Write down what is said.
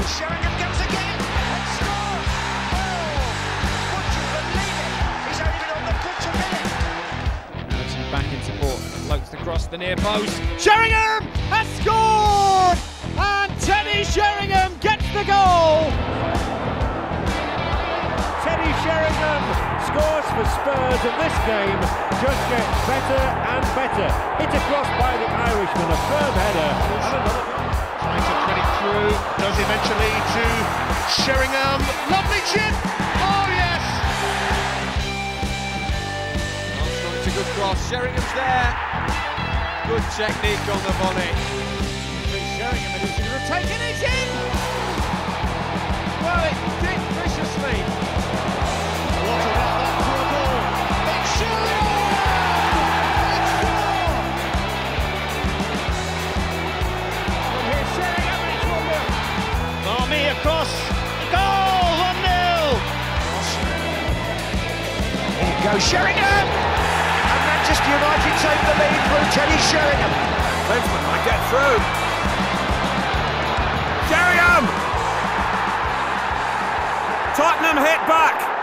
Sheringham goes again and scores! Oh, would you believe it? He's only been on the pitch a minute. Everton back in support, floats across the near post. Sheringham has scored! And Teddy Sheringham gets the goal! Teddy Sheringham scores for Spurs, and this game just gets better and better. Hit across by the Irishman, a firm header. Trying to thread it through, does eventually to Sheringham. Lovely chip! Oh yes! Armstrong, it's a good cross. Sheringham's there. Good technique on the volley. Sheringham, and he's going to take it, it's in! Well, it did viciously. What about that for a ball? It's Sheringham! It's four! And here's Sheringham, and it's 1-0. Army across, goal, 1-0! Here goes Sheringham! And Manchester United take the lead through Teddy Sheringham. Benjamin might get through. Sheringham! Tottenham hit back.